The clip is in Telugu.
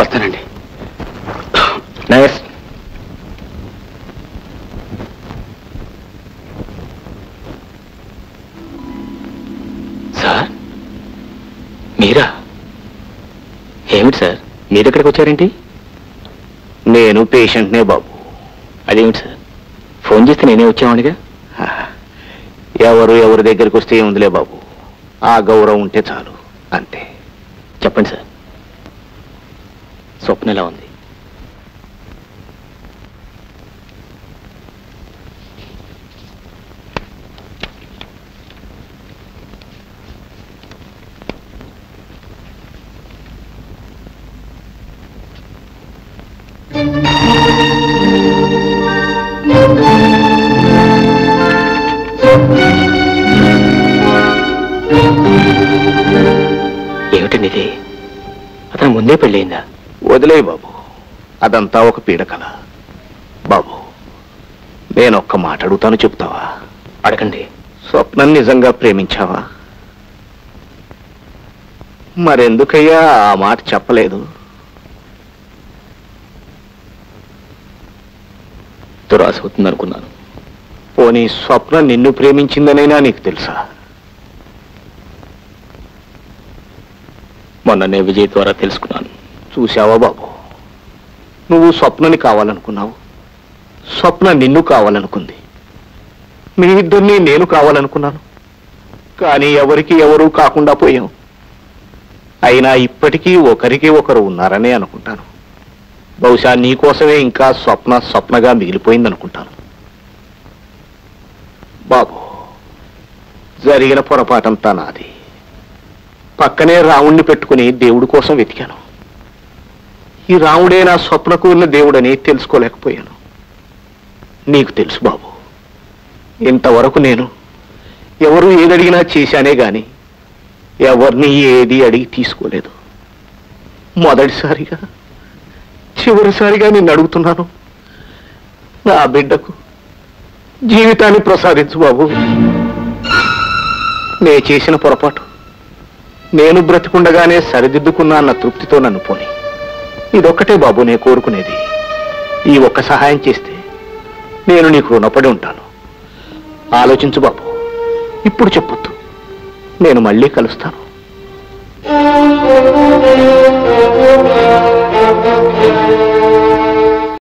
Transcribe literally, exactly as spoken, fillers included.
వస్తానండి. నైస్. సార్ మీరా? ఏమిటి సార్ మీరు ఎక్కడికి వచ్చారేంటి? నేను పేషెంట్నే బాబు. అదేమిటి సార్ ఫోన్ చేస్తే నేనే వచ్చామనిగా. ఎవరు ఎవరి దగ్గరికి వస్తే ఏముందిలే బాబు, ఆ గౌరవం ఉంటే చాలు అంతే. చెప్పండి సార్, స్వప్న ఎలా ఉంది? ఏమిటండి ఇది? అతను ముందే పెళ్ళయిందా? వదిలే బాబు, అదంతా ఒక పీడకల. బాబు నేను ఒక్క మాట అడుగుతాను, చెప్తావా? అడగండి. స్వప్నం నిజంగా ప్రేమించావా? మరెందుకయ్యా ఆ మాట చెప్పలేదు? దురాశ అవుతుందనుకున్నాను. పోనీ స్వప్నం నిన్ను ప్రేమించిందనైనా నీకు తెలుసా? మొన్ననే విజయ్ ద్వారా తెలుసుకున్నాను. చూశావా బాబు, నువ్వు స్వప్నని కావాలనుకున్నావు, స్వప్న నిన్ను కావాలనుకుంది. మీ ఇద్దరిని నేను కావాలనుకున్నాను, కానీ ఎవరికి ఎవరూ కాకుండా పోయాం. అయినా ఇప్పటికీ ఒకరికి ఒకరు ఉన్నారనే అనుకుంటాను. బహుశా నీకోసమే ఇంకా స్వప్న స్వప్నగా మిగిలిపోయిందనుకుంటాను. బాబు జరిగిన పొరపాటంతా నాది. పక్కనే రాముణ్ణి పెట్టుకుని దేవుడి కోసం వెతికాను. ఈ రాముడే నా స్వప్నకు ఉన్న దేవుడని తెలుసుకోలేకపోయాను. నీకు తెలుసు బాబు, ఇంతవరకు నేను ఎవరు ఏదడిగినా చేశానే గాని ఎవరిని ఏది అడిగి తీసుకోలేదు. మొదటిసారిగా చివరిసారిగా నిన్ను అడుగుతున్నాను, నా బిడ్డకు జీవితాన్ని ప్రసాదించు బాబు. నే చేసిన పొరపాటు నేను బ్రతికుండగానే సరిదిద్దుకున్నా అన్న తృప్తితో నన్ను పోని. ఇదొక్కటే బాబు నేను కోరుకునేది. ఈ ఒక్క సహాయం చేస్తే నేను నీకు రుణపడి ఉంటాను. ఆలోచించు బాబు, ఇప్పుడు చెప్పొద్దు, నేను మళ్ళీ కలుస్తాను.